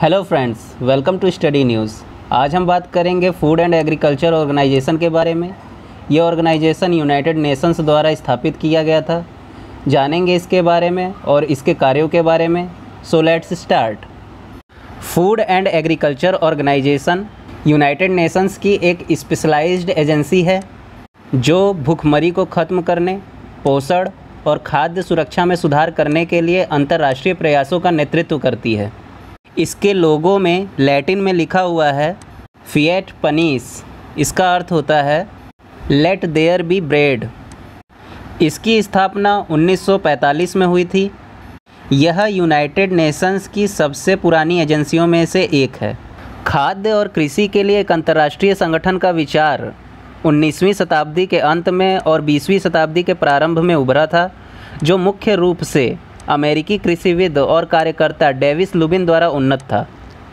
Hello friends, welcome to study news. आज हम बात करेंगे फूड एंड एग्रीकल्चर ऑर्गेनाइजेशन के बारे में। ये ऑर्गेनाइजेशन यूनाइटेड नेशंस द्वारा स्थापित किया गया था। जानेंगे इसके बारे में और इसके कार्यों के बारे में। So let's start. Food and agriculture organisation united nations की एक स्पेशलाइज्ड एजेंसी है जो भूखमरी को ख़त्म करने, पोषण और खाद्य सुरक्षा में सुधार करने के लिए अंतर्राष्ट्रीय प्रयासों का नेतृत्व करती है। इसके लोगो में लैटिन में लिखा हुआ है फिएट पनीस। इसका अर्थ होता है लेट देयर बी ब्रेड। इसकी स्थापना 1945 में हुई थी। यह यूनाइटेड नेशंस की सबसे पुरानी एजेंसियों में से एक है। खाद्य और कृषि के लिए एक अंतर्राष्ट्रीय संगठन का विचार 19वीं शताब्दी के अंत में और 20वीं शताब्दी के प्रारंभ में उभरा था, जो मुख्य रूप से अमेरिकी कृषिविद और कार्यकर्ता डेविस लुबिन द्वारा उन्नत था।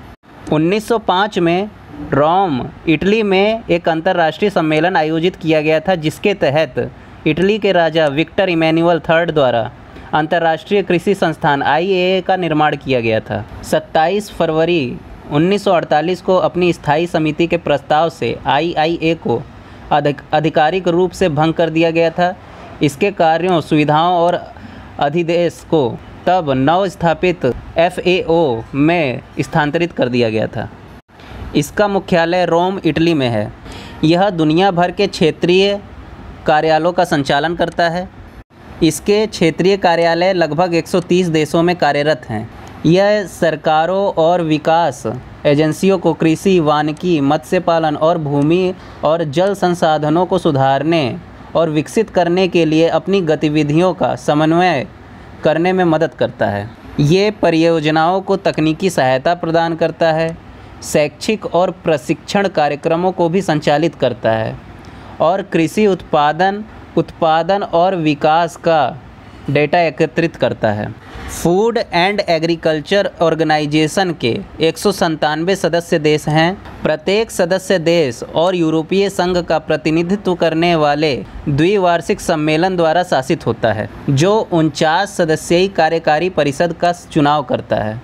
1905 में रोम, इटली में एक अंतर्राष्ट्रीय सम्मेलन आयोजित किया गया था, जिसके तहत इटली के राजा विक्टर इमैनुअल III द्वारा अंतर्राष्ट्रीय कृषि संस्थान IAA का निर्माण किया गया था। 27 फरवरी 1948 को अपनी स्थायी समिति के प्रस्ताव से IIA को आधिकारिक रूप से भंग कर दिया गया था। इसके कार्यों, सुविधाओं और अधिदेश को तब नव स्थापित FAO में स्थानांतरित कर दिया गया था। इसका मुख्यालय रोम, इटली में है। यह दुनिया भर के क्षेत्रीय कार्यालयों का संचालन करता है। इसके क्षेत्रीय कार्यालय लगभग 130 देशों में कार्यरत हैं। यह सरकारों और विकास एजेंसियों को कृषि, वानिकी, मत्स्य पालन और भूमि और जल संसाधनों को सुधारने और विकसित करने के लिए अपनी गतिविधियों का समन्वय करने में मदद करता है। ये परियोजनाओं को तकनीकी सहायता प्रदान करता है, शैक्षिक और प्रशिक्षण कार्यक्रमों को भी संचालित करता है और कृषि उत्पादन और विकास का डेटा एकत्रित करता है। फूड एंड एग्रीकल्चर ऑर्गेनाइजेशन के 197 सदस्य देश हैं। प्रत्येक सदस्य देश और यूरोपीय संघ का प्रतिनिधित्व करने वाले द्विवार्षिक सम्मेलन द्वारा शासित होता है, जो 49 सदस्यीय कार्यकारी परिषद का चुनाव करता है।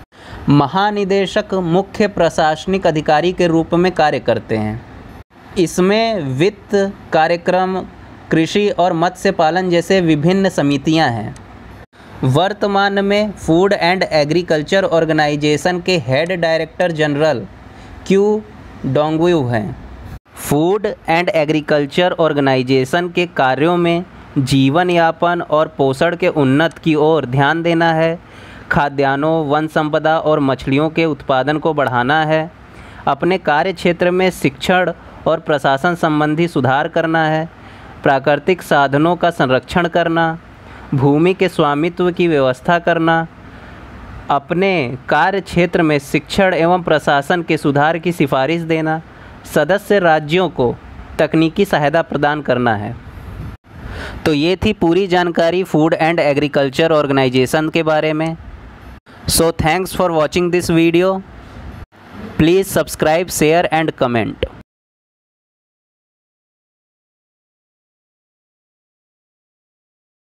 महानिदेशक मुख्य प्रशासनिक अधिकारी के रूप में कार्य करते हैं। इसमें वित्त, कार्यक्रम, कृषि और मत्स्य पालन जैसे विभिन्न समितियां हैं। वर्तमान में फूड एंड एग्रीकल्चर ऑर्गेनाइजेशन के head director general Qu Dongyu हैं। फूड एंड एग्रीकल्चर ऑर्गेनाइजेशन के कार्यों में जीवन यापन और पोषण के उन्नत की ओर ध्यान देना है, खाद्यान्नों, वन संपदा और मछलियों के उत्पादन को बढ़ाना है, अपने कार्य क्षेत्र में शिक्षण और प्रशासन संबंधी सुधार करना है, प्राकृतिक साधनों का संरक्षण करना, भूमि के स्वामित्व की व्यवस्था करना, अपने कार्य क्षेत्र में शिक्षण एवं प्रशासन के सुधार की सिफारिश देना, सदस्य राज्यों को तकनीकी सहायता प्रदान करना है। तो ये थी पूरी जानकारी फूड एंड एग्रीकल्चर ऑर्गेनाइजेशन के बारे में। So thanks for watching this video. Please subscribe, share and comment.